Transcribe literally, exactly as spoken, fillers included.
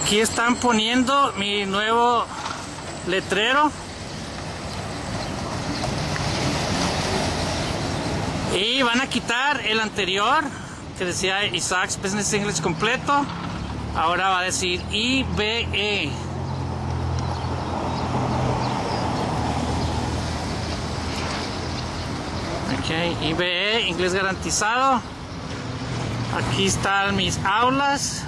Aquí están poniendo mi nuevo letrero. Y van a quitar el anterior que decía Isaac's Business English completo. Ahora va a decir I B E. Ok, I B E, inglés garantizado. Aquí están mis aulas.